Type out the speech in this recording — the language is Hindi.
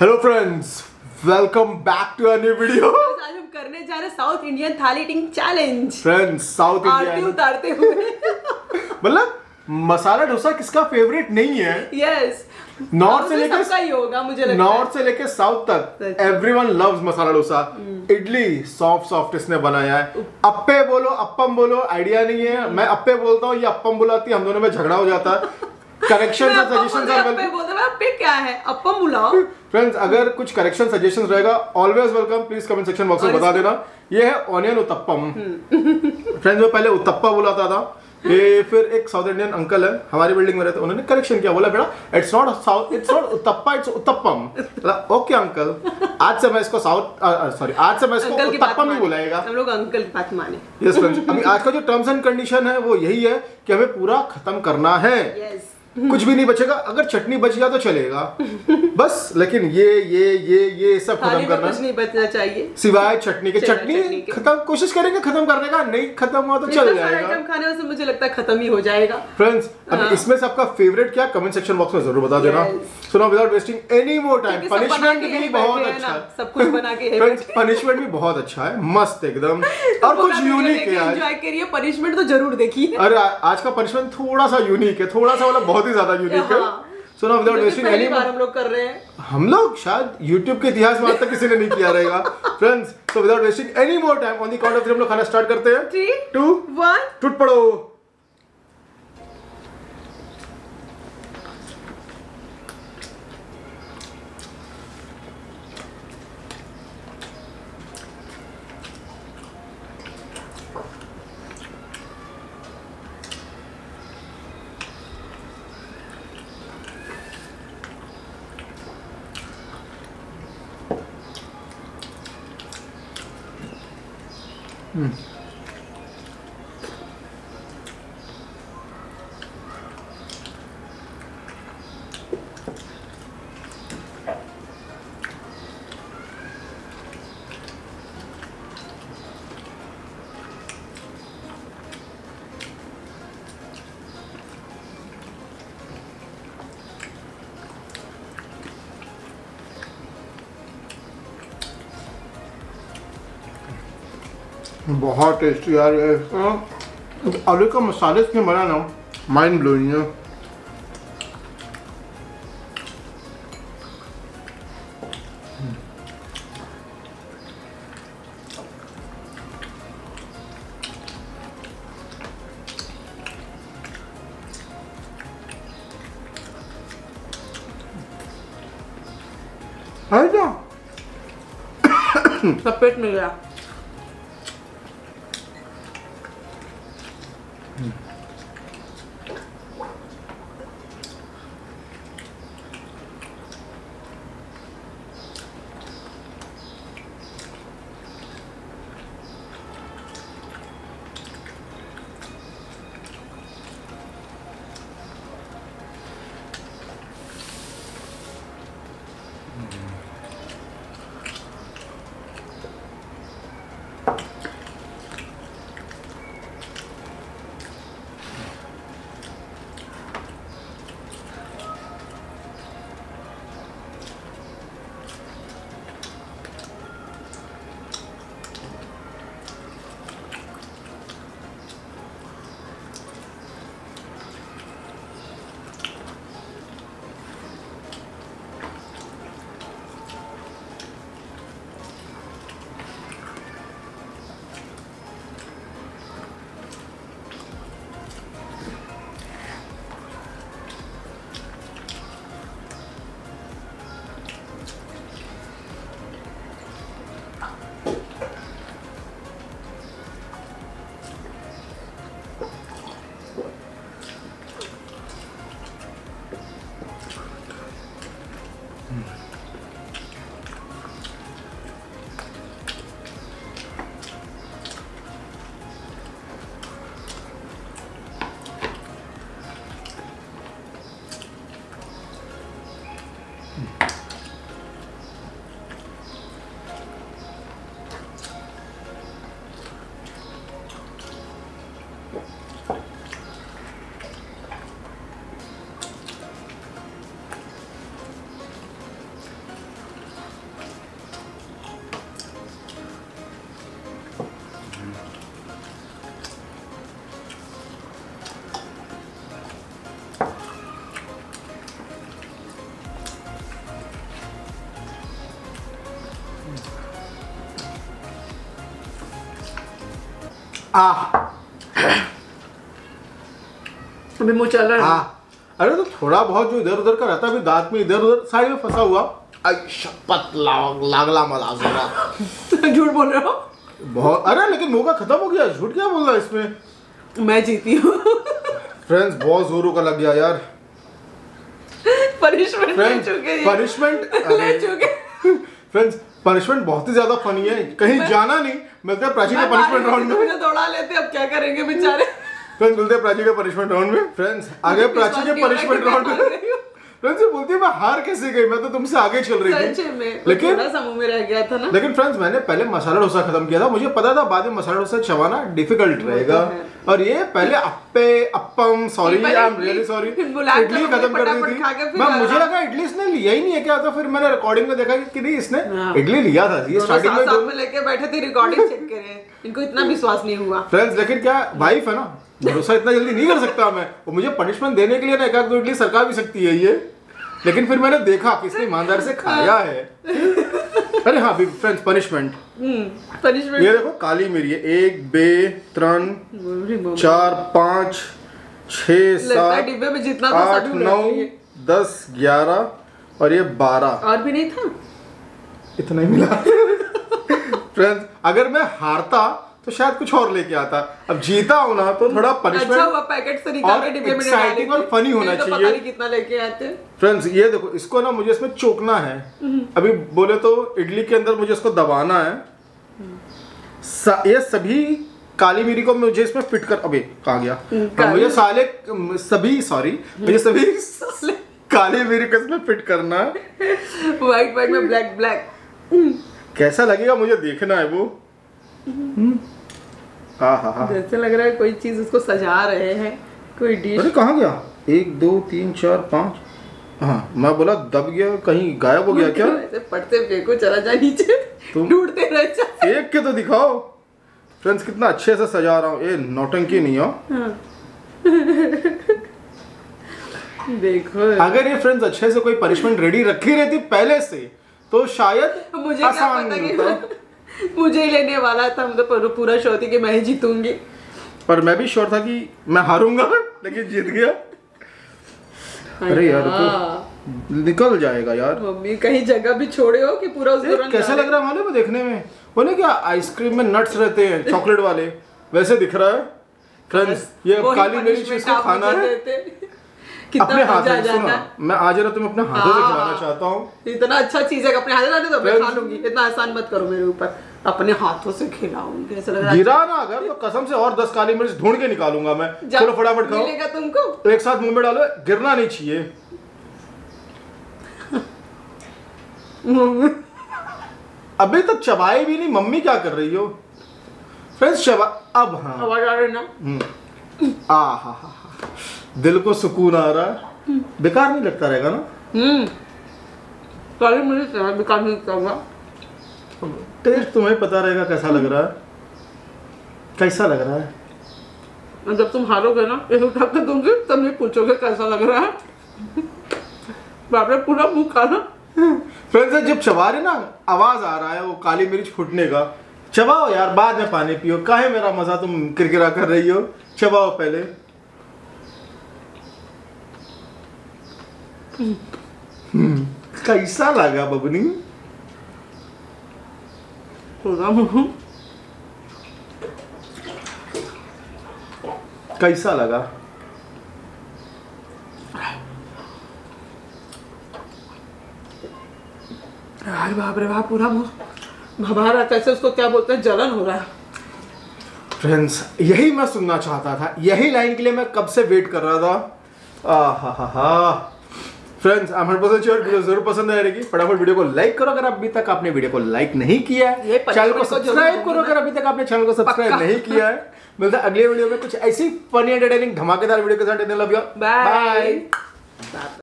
Hello friends, welcome back to a new video. आज हम करने जा रहे हैं South Indian thali eating challenge. Friends, South आरती इंडियन उतारते हुए मतलब मसाला डोसा किसका फेवरेट नहीं है? यस, नॉर्थ से लेकर सबका ही होगा मुझे लगता है। नॉर्थ से लेकर साउथ तक everyone loves masala dosa. Idli soft soft इसने बनाया है। अप्पे बोलो अप्पम बोलो आइडिया नहीं है। मैं अप्पे बोलता हूँ, ये अप्पम बुलाती है, हम दोनों में झगड़ा हो जाता है। करेक्शन और सजेशंस आर वेलकम। अप्पे क्या है, अप्पम बुलाओ। फ्रेंड्स, अगर कुछ करेक्शन सजेशंस रहेगा always welcome. Please comment section box में बता देना। ये है ऑनियन उत्तप्पम। फ्रेंड्स, मैं पहले उत्तप्पा बुलाता था, ये फिर एक साउथ इंडियन अंकल है हमारी बिल्डिंग में रहते, उन्होंने करेक्शन किया, बोला बेटा it's not South, it's not uttappa, it's uttapam. Okay uncle, आज से मैं इसको आज से मैं इसको उत्तप्पम ही बुलाएगा। हम लोग अंकल की बात माने। यस फ्रेंड्स, अभी आज का जो टर्म्स एंड कंडीशन है वो यही है कि हमें पूरा खत्म करना है। यस, कुछ भी नहीं बचेगा। अगर चटनी बच गया तो चलेगा बस, लेकिन ये सब खत्म करना, कुछ नहीं बचना चाहिए सिवाय चटनी के। चटनी खत्म कोशिश करेंगे खत्म करने का, नहीं खत्म हुआ तो चल जाएगा। आइटम खाने से मुझे लगता है खत्म ही हो जाएगा। फ्रेंड्स, अब इसमें से आपका फेवरेट क्या, कमेंट सेक्शन बॉक्स में जरूर बता देना। So now without wasting any more time, punishment भी बहुत अच्छा है, सब कुछ बना के फ्रेंड्स, पनिशमेंट भी बहुत अच्छा है, मस्त एकदम, और कुछ यूनिक है। एंजॉय करिए, पनिशमेंट तो जरूर देखिए। अरे आज का पनिशमेंट थोड़ा सा यूनिक है, थोड़ा सा मतलब बहुत ही ज्यादा यूनिक है। So now without wasting any बार हम लोग कर रहे हैं, हम लोग शायद YouTube के इतिहास में आज तक किसी ने नहीं किया रहेगा। Friends, so without wasting any more time, on the count of 3 हम लोग खाना स्टार्ट करते हैं। 3 2 1 टूट पड़ो। बहुत टेस्टी यार ये। आलू का मसाले इसमें बना ना, माइंड ब्लोइंग है। है क्या? सब पेट में गया। अभी मुंह चल रहा है। अरे तो थोड़ा बहुत जो इधर उधर का रहता है, अभी दांत में इधर उधर साइड में फंसा हुआ। शपथ लागला मला जोरा। झूठ बोल रहे हो बहुत। अरे लेकिन मौका खत्म हो गया, झूठ क्या बोल रहा है इसमें। मैं जीती हूँ। फ्रेंड्स बहुत जोरों का लग गया यार। पनिशमेंट ले चुके हैं। पनिशमेंट ले चुके। फ्रेंड्स पनिशमेंट बहुत ही ज्यादा फनी है, कहीं जाना नहीं। मिलते हैं प्राची के पनिशमेंट राउंड में। मुझे दौड़ा लेते, अब क्या करेंगे बेचारे। फ्रेंड्स मिलते हैं प्राची के पनिशमेंट राउंड में। फ्रेंड्स आगे प्राची के पनिशमेंट राउंड में। फ्रेंड्स ये बोलती है मैं हार कैसे गई, मैं तो तुमसे आगे चल रही थी। लेकिन थोड़ा सा मुंह में रह गया था ना। लेकिन फ्रेंड्स मैंने पहले मसाला डोसा खत्म किया था, मुझे पता था बाद में मसाला डोसा चबाना डिफिकल्ट रहेगा। और ये पहले appam sorry I am really sorry idli खत्म कर दी थी। मैं मुझे लगा इडली इसने लिया ही नहीं है क्या, तो फिर मैंने रिकॉर्डिंग में देखा कि नहीं इसने इडली लिया था। ये स्टार्टिंग में लेके बैठे थे, रिकॉर्डिंग चेक करे, इनको इतना विश्वास नहीं हुआ। फ्रेंड्स लेकिन क्या वाइफ है ना, भरोसा इतना जल्दी नहीं कर सकता मैं। वो मुझे पनिशमेंट देने के लिए ना एक आध दो इडली सरकार भी सकती है ये, लेकिन फिर मैंने देखा कि इसने ईमानदार से खाया है। अरे हाँ फ्रेंड्स पनिशमेंट ये देखो काली मिर्च है 1 2 3 4 5 6 7 डिब्बे में जितना 8 9 10 11 और ये 12 और भी नहीं था, इतना ही मिला। फ्रेंड्स अगर मैं हारता तो शायद कुछ और लेके आता, अब जीता हूं ना तो थोड़ा पनिशमेंट अच्छा हुआ पैकेट से निकाल के डिब्बे में डाल और फनी होना तो चाहिए। पता नहीं कितना लेके आते। फ्रेंड्स ये देखो इसको ना मुझे इसमें चोकना है। अभी बोले तो इडली के अंदर मुझे इसको दबाना है। ये सभी काली मिरी को मुझे इसमें फिट कर, अबे कहाँ गया, मुझे साले सभी सॉरी मुझे सभी काली मिरी को इसमें फिट करना है। व्हाइट व्हाइट में ब्लैक ब्लैक। कैसा लगेगा मुझे देखना है वो। हाँ जैसे लग रहा है कोई चीज उसको सजा रहे हैं, कोई डिश। अरे कहाँ गया 1 2 3 4 5। हाँ मैं बोला दब गया, कहीं गायब हो गया क्या। ऐसे पढ़ते फेंको चला जा नीचे, तुम ढूंढते रह जा। एक के तो दिखाओ। फ्रेंड्स कितना अच्छे से सजा रहा हूँ, ये नौटंकी नहीं हो। देखो अगर ये फ्रेंड्स अच्छे से कोई पनिशमेंट रेडी रखी रहती पहले से तो शायद मुझे क्या आसान पता होता। कि मुझे ही लेने वाला था, हम तो पूरा श्योर थी कि मैं ही जीतूंगी। पर मैं भी श्योर था कि मैं हारूंगा लेकिन जीत गया। अरे यार तो निकल जाएगा यार। मम्मी कहीं जगह भी छोड़े हो कि पूरा उस दौरान कैसा लग रहा है मालूम है देखने में, वो नहीं क्या आइसक्रीम में नट्स रहते हैं चॉकलेट वाले, वैसे दिख रहा है। फ्रेंड्स ये काली मिर्च इसको खाना है अपने हाथ से। सुनो मैं आज ना तुम्हें अपने हाथों से खिलाना चाहता हूँ। इतना अच्छा चीज है अपने हाथ से तो मैं खा लूंगी। इतना आसान मत करो मेरे ऊपर, अपने हाथों से खिलाऊंगी। ऐसा लग रहा है गिरा ना अगर तो कसम से और 10 काली मिर्च ढूंढ के निकालूंगा मैं। चलो फटाफट खाओ, मिलेगा तुमको तो एक साथ मुंह में डालो, गिरना नहीं चाहिए। अभी तक चबाए भी नहीं, मम्मी क्या कर रही हो। फ्रेंड्स चबा अब। हाँ आवाज आ रही ना। हा दिल को सुकून आ रहा है। बेकार नहीं लगता रहेगा ना। काली मिर्च बेकार नहीं लगता। टेस्ट तुम्हें पता रहेगा कैसा लग रहा है, कैसा लग रहा है। जब तुम हारोगे ना एक उठा के दूंगी तब नहीं पूछोगे कैसा लग रहा है। बाप रे पूरा मुंह खाना। फ्रेंड्स जब चबा रहे ना आवाज आ रहा है वो काली मिर्च फूटने का, चबाओ यार बाद में पानी पियो, काहे मेरा मजा तुम किरकिरा कर रही हो। चबाओ पहले। कैसा लगा बबनी। कैसा लगा। अरे बाप रे बाप पूरा मुंह भभा रहा, कैसे उसको क्या बोलते हैं, जलन हो रहा है। फ्रेंड्स यही मैं सुनना चाहता था, यही लाइन के लिए मैं कब से वेट कर रहा था। Friends I am 100% sure video जरूर पसंद आएगी। फटाफट वीडियो को लाइक करो अगर अभी तक आपने वीडियो को लाइक नहीं किया है। चैनल को सब्सक्राइब करो अगर अभी तक आपने चैनल को सब्सक्राइब नहीं किया है। मिलता है अगले वीडियो में कुछ ऐसी फनी एंटरटेनिंग धमाकेदार वीडियो के साथ। Love you, bye.